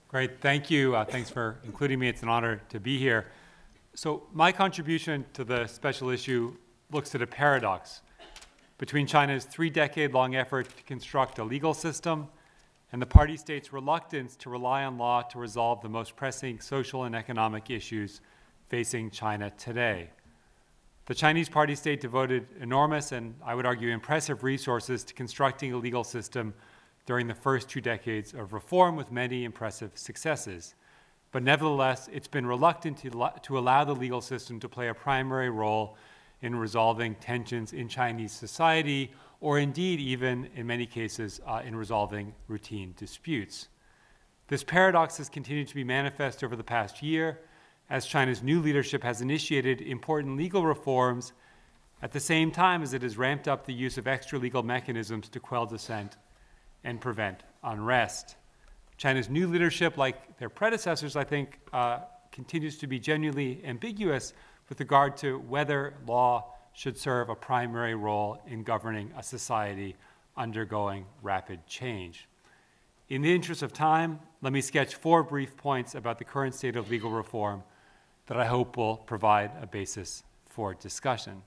Great, thank you. Thanks for including me. It's an honor to be here. So my contribution to the special issue looks at a paradox between China's 3-decade-long effort to construct a legal system and the party state's reluctance to rely on law to resolve the most pressing social and economic issues facing China today. The Chinese party state devoted enormous and, I would argue, impressive resources to constructing a legal system during the first 2 decades of reform with many impressive successes. But nevertheless, it's been reluctant to allow the legal system to play a primary role in resolving tensions in Chinese society, or indeed even, in many cases, in resolving routine disputes. This paradox has continued to be manifest over the past year, as China's new leadership has initiated important legal reforms at the same time as it has ramped up the use of extra-legal mechanisms to quell dissent and prevent unrest. China's new leadership, like their predecessors, I think, continues to be genuinely ambiguous with regard to whether law should serve a primary role in governing a society undergoing rapid change. In the interest of time, let me sketch 4 brief points about the current state of legal reform that I hope will provide a basis for discussion.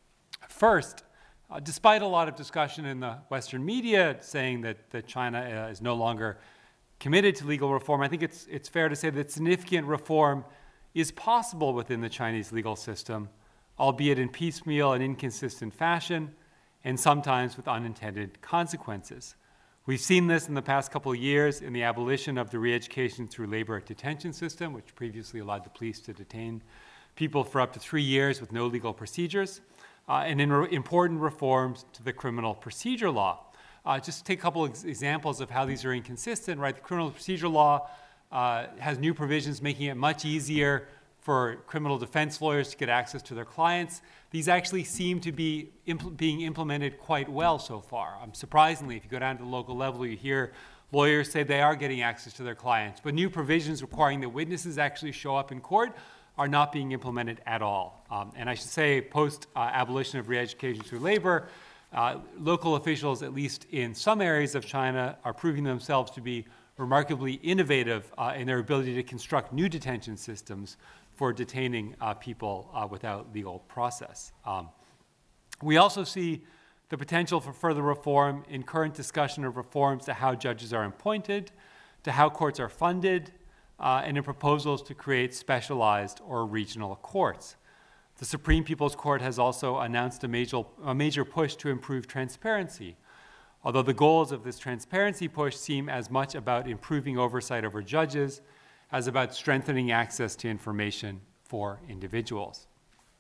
First, despite a lot of discussion in the Western media saying that China is no longer committed to legal reform, I think it's fair to say that significant reform is possible within the Chinese legal system, albeit in piecemeal and inconsistent fashion, and sometimes with unintended consequences. We've seen this in the past couple of years in the abolition of the re-education through labor detention system, which previously allowed the police to detain people for up to 3 years with no legal procedures, and in important reforms to the criminal procedure law. Just to take a couple of examples of how these are inconsistent, right? The criminal procedure law has new provisions making it much easier for criminal defense lawyers to get access to their clients. These actually seem to be being implemented quite well so far. Surprisingly, if you go down to the local level, you hear lawyers say they are getting access to their clients, but new provisions requiring that witnesses actually show up in court are not being implemented at all. And I should say, post-abolition of re-education through labor, local officials, at least in some areas of China, are proving themselves to be remarkably innovative in their ability to construct new detention systems for detaining people without legal process. We also see the potential for further reform in current discussion of reforms to how judges are appointed, to how courts are funded, and in proposals to create specialized or regional courts. The Supreme People's Court has also announced a major push to improve transparency, although the goals of this transparency push seem as much about improving oversight over judges as about strengthening access to information for individuals.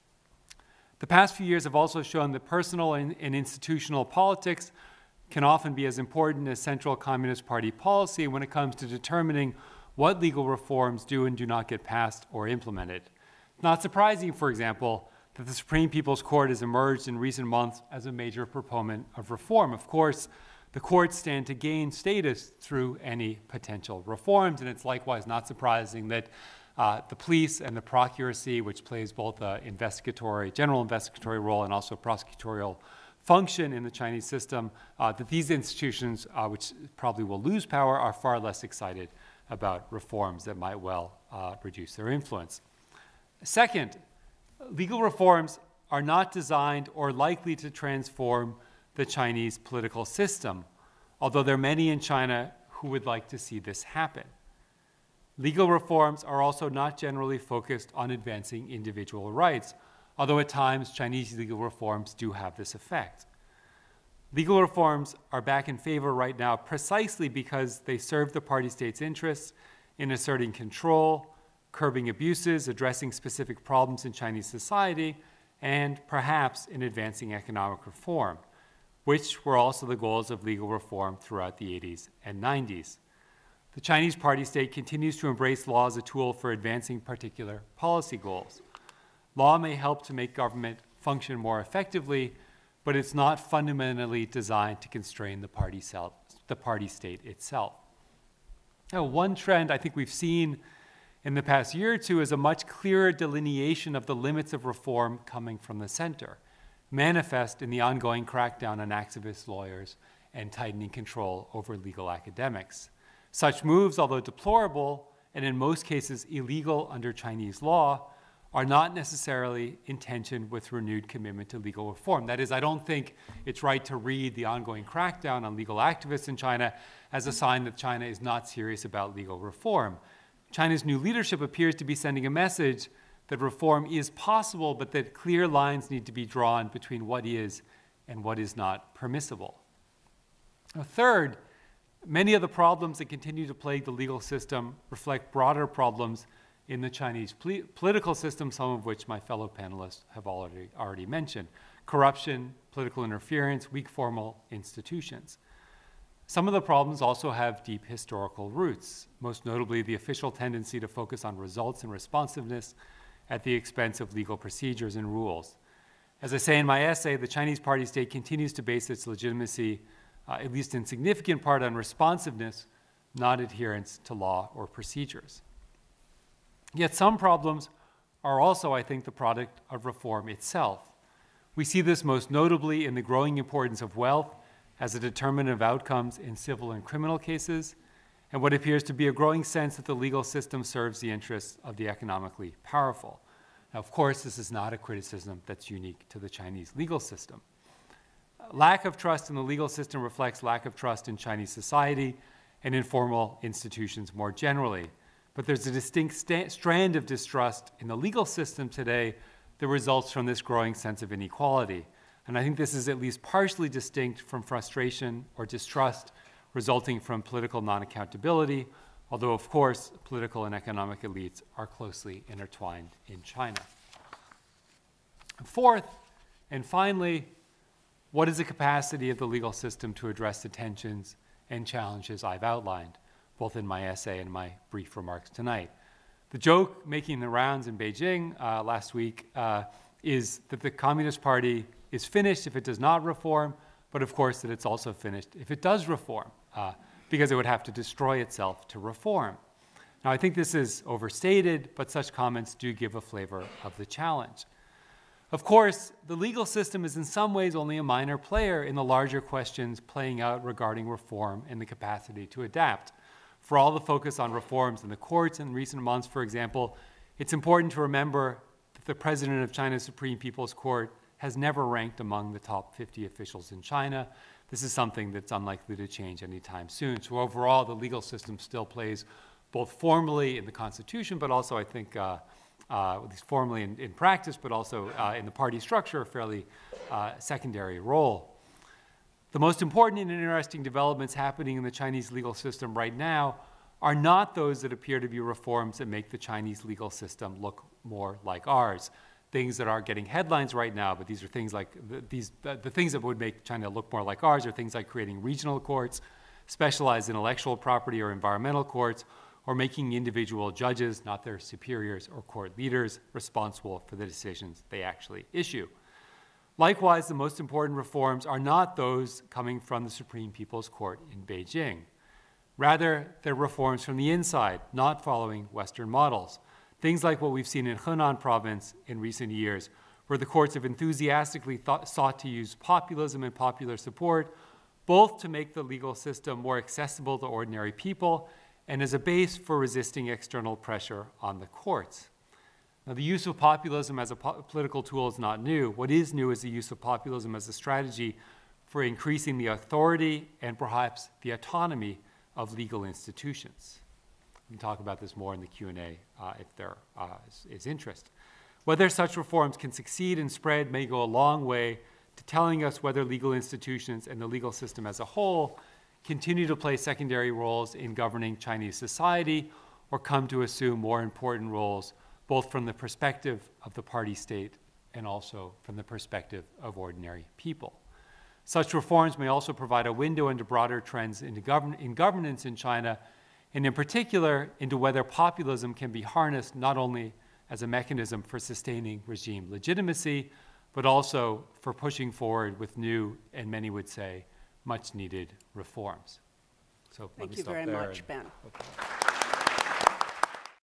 The past few years have also shown that personal and institutional politics can often be as important as Central Communist Party policy when it comes to determining what legal reforms do and do not get passed or implemented. It's not surprising, for example, that the Supreme People's Court has emerged in recent months as a major proponent of reform. Of course, the courts stand to gain status through any potential reforms, and it's likewise not surprising that the police and the procuracy, which plays both an general investigatory role and also prosecutorial function in the Chinese system, that these institutions, which probably will lose power, are far less excited about reforms that might well reduce their influence. Second, legal reforms are not designed or likely to transform the Chinese political system, although there are many in China who would like to see this happen. Legal reforms are also not generally focused on advancing individual rights, although at times Chinese legal reforms do have this effect. Legal reforms are back in favor right now precisely because they serve the party state's interests in asserting control, curbing abuses, addressing specific problems in Chinese society, and perhaps in advancing economic reform, which were also the goals of legal reform throughout the 80s and 90s. The Chinese party state continues to embrace law as a tool for advancing particular policy goals. Law may help to make government function more effectively, but it's not fundamentally designed to constrain the party state itself. Now, one trend I think we've seen in the past year or two is a much clearer delineation of the limits of reform coming from the center, manifest in the ongoing crackdown on activist lawyers and tightening control over legal academics. Such moves, although deplorable and in most cases illegal under Chinese law, are not necessarily in tension with renewed commitment to legal reform. That is, I don't think it's right to read the ongoing crackdown on legal activists in China as a sign that China is not serious about legal reform. China's new leadership appears to be sending a message that reform is possible, but that clear lines need to be drawn between what is and what is not permissible. Third, many of the problems that continue to plague the legal system reflect broader problems in the Chinese political system, some of which my fellow panelists have already mentioned: corruption, political interference, weak formal institutions. Some of the problems also have deep historical roots, most notably the official tendency to focus on results and responsiveness at the expense of legal procedures and rules. As I say in my essay, the Chinese party state continues to base its legitimacy, at least in significant part, on responsiveness, not adherence to law or procedures. Yet some problems are also, I think, the product of reform itself. We see this most notably in the growing importance of wealth as a determinant of outcomes in civil and criminal cases, and what appears to be a growing sense that the legal system serves the interests of the economically powerful. Now, of course, this is not a criticism that's unique to the Chinese legal system. Lack of trust in the legal system reflects lack of trust in Chinese society and in formal institutions more generally. But there's a distinct strand of distrust in the legal system today that results from this growing sense of inequality. And I think this is at least partially distinct from frustration or distrust resulting from political non-accountability, although, of course, political and economic elites are closely intertwined in China. Fourth, and finally, what is the capacity of the legal system to address the tensions and challenges I've outlined, both in my essay and my brief remarks tonight? The joke making the rounds in Beijing last week is that the Communist Party is finished if it does not reform, but of course that it's also finished if it does reform, because it would have to destroy itself to reform. Now, I think this is overstated, but such comments do give a flavor of the challenge. Of course, the legal system is in some ways only a minor player in the larger questions playing out regarding reform and the capacity to adapt. For all the focus on reforms in the courts in recent months, for example, it's important to remember that the president of China's Supreme People's Court has never ranked among the top 50 officials in China. This is something that's unlikely to change anytime soon. So overall, the legal system still plays both formally in the Constitution, but also, I think, at least formally in practice, but also in the party structure, a fairly secondary role. The most important and interesting developments happening in the Chinese legal system right now are not those that appear to be reforms that make the Chinese legal system look more like ours. Things that are getting headlines right now, but these are things like the things that would make China look more like ours are things like creating regional courts, specialized intellectual property or environmental courts, or making individual judges, not their superiors or court leaders, responsible for the decisions they actually issue. Likewise, the most important reforms are not those coming from the Supreme People's Court in Beijing. Rather, they're reforms from the inside, not following Western models. Things like what we've seen in Henan province in recent years, where the courts have enthusiastically sought to use populism and popular support, both to make the legal system more accessible to ordinary people and as a base for resisting external pressure on the courts. Now, the use of populism as a political tool is not new. What is new is the use of populism as a strategy for increasing the authority and perhaps the autonomy of legal institutions. We can talk about this more in the Q&A if there is interest. Whether such reforms can succeed and spread may go a long way to telling us whether legal institutions and the legal system as a whole continue to play secondary roles in governing Chinese society or come to assume more important roles, both from the perspective of the party state and also from the perspective of ordinary people. Such reforms may also provide a window into broader trends in governance in China, and in particular into whether populism can be harnessed not only as a mechanism for sustaining regime legitimacy, but also for pushing forward with new, and many would say, much needed reforms. So Thank you very much, Ben.